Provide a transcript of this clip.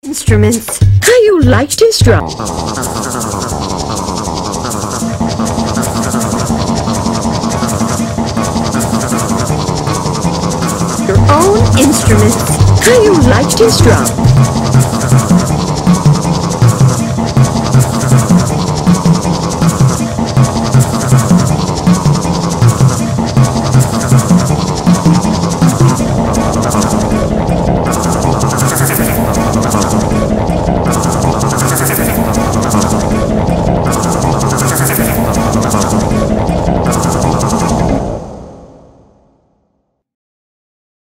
Instruments. Caillou liked his drum. Your own instruments. Caillou liked his drum.